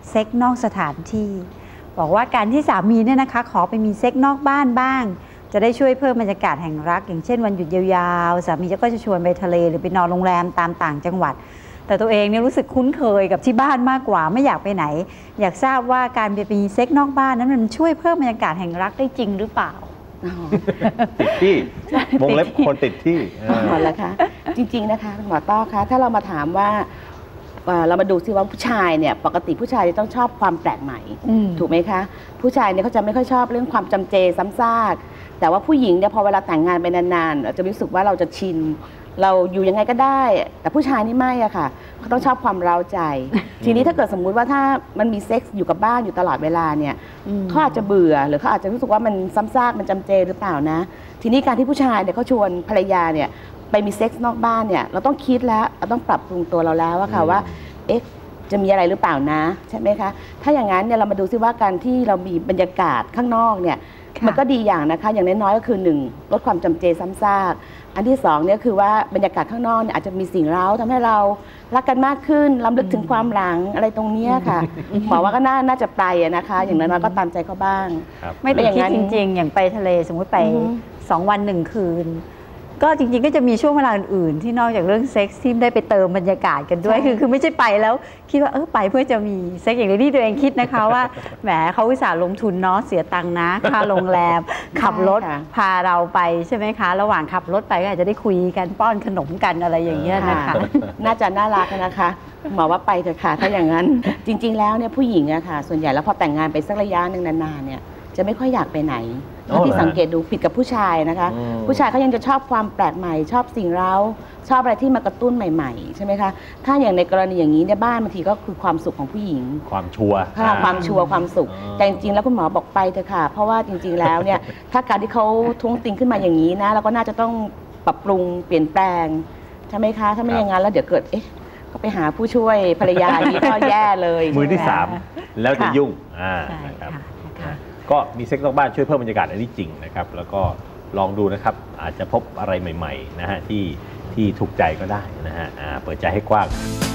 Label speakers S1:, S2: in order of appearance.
S1: เซ็กนอกสถานที่บอกว่าการที่สามีเนี่ยนะคะขอไปมีเซ็กนอกบ้านบ้างจะได้ช่วยเพิ่มบรรยากาศแห่งรักอย่างเช่นวันหยุดยาวๆสามีก็จะชวนไปทะเลหรือไปนอนโรงแรมตามต่างจังหวัดแต่ตัวเองเนี่ยรู้สึกคุ้นเคยกับที่บ้านมากกว่าไม่อยากไปไหนอยากทราบว่าการไปมีเซ็กนอกบ้านนั้นมันช่วยเพิ่มบรรยากาศแห่งรักได้จริงหรือเปล่า
S2: ติดที่วงเล็บคนติดที่
S3: หมดแล้วค่ะจริงๆนะคะหมอต้อคะถ้าเรามาถามว่าเรามาดูซิว่าผู้ชายเนี่ยปกติผู้ชายจะต้องชอบความแปลกใหม่ถูกไหมคะผู้ชายเนี่ยเขาจะไม่ค่อยชอบเรื่องความจำเจซ้ำซากแต่ว่าผู้หญิงเนี่ยพอเวลาแต่งงานไปนานๆเราจะรู้สึกว่าเราจะชินเราอยู่ยังไงก็ได้แต่ผู้ชายนี่ไม่อะค่ะเขาต้องชอบความเร้าใจทีนี้ถ้าเกิดสมมุติว่าถ้ามันมีเซ็กส์อยู่กับบ้านอยู่ตลอดเวลาเนี่ยเขาอาจจะเบื่อหรือเขาอาจจะรู้สึกว่ามันซ้ำซากมันจำเจหรือเปล่านะทีนี้การที่ผู้ชายเนี่ยเขาชวนภรรยาเนี่ยไปมีเซ็กส์นอกบ้านเนี่ยเราต้องคิดแล้วเราต้องปรับปรุงตัวเราแล้วอะค่ะว่าเอ๊ะจะมีอะไรหรือเปล่านะใช่ไหมคะถ้าอย่างนั้นเนี่ยเรามาดูซิว่าการที่เรามีบรรยากาศข้างนอกเนี่ยมันก็ดีอย่างนะคะอย่างน้อยๆก็คือ1ลดความจำเจซ้ำซากอันที่2เนี่ยคือว่าบรรยากาศข้างนอกเนี่ยอาจจะมีสิ่งเร้าทำให้เรารักกันมากขึ้นล้ำลึกถึงความหลังอะไรตรงนี้ค่ะหมอว่าก็น่าจะไปนะคะอย่างน้อยๆก็ตามใจเขาบ้าง
S1: ไม่ติดที่จริงๆอย่างไปทะเลสมมติไป2 วัน1 คืนก็จริงๆก็จะมีช่วงเวลาอื่นๆที่นอกจากเรื่องเซ็กซ์ที่ได้ไปเติมบรรยากาศกันด้วยคือไม่ใช่ไปแล้วคิดว่าไปเพื่อจะมีเซ็กซ์อย่างที่ตัวเองคิดนะคะว่าแหมเขาอุตส่าห์ลงทุนเนาะเสียตังค์นะค่าโรงแรมขับรถพาเราไปใช่ไหมคะระหว่างขับรถไปก็อาจจะได้คุยกันป้อนขนมกันอะไรอย่างเงี้ยนะคะ
S3: น่าจะน่ารักนะคะหมอว่าไปเถอะค่ะถ้าอย่างนั้นจริงๆแล้วเนี่ยผู้หญิงอะค่ะส่วนใหญ่แล้วพอแต่งงานไปสักระยะหนึ่งนานๆเนี่ยจะไม่ค่อยอยากไปไหนที่สังเกตดูผิดกับผู้ชายนะคะผู้ชายเขายังจะชอบความแปลกใหม่ชอบสิ่งเร้าชอบอะไรที่มากระตุ้นใหม่ๆใช่ไหมคะถ้าอย่างในกรณีอย่างนี้เนี่ยบ้านบางทีก็คือความสุขของผู้หญิง
S2: ความชัวร์
S3: ความชัวร์ความสุขแต่จริงๆแล้วคุณหมอบอกไปเถอะค่ะเพราะว่าจริงๆแล้วเนี่ยถ้าการที่เขาท้วงติงขึ้นมาอย่างนี้นะเราก็น่าจะต้องปรับปรุงเปลี่ยนแปลงใช่ไหมคะถ้าไม่อย่างนั้นแล้วเดี๋ยวเกิดก็ไปหาผู้ช่วยภรรยานี้ก็แย่เลย
S2: มือที่3แล้วจะยุ่งนะครับก็มีเซ็กนอกบ้านช่วยเพิ่มบรรยากาศอันนี้จริงนะครับแล้วก็ลองดูนะครับอาจจะพบอะไรใหม่ๆนะฮะที่ถูกใจก็ได้นะฮะเปิดใจให้กว้าง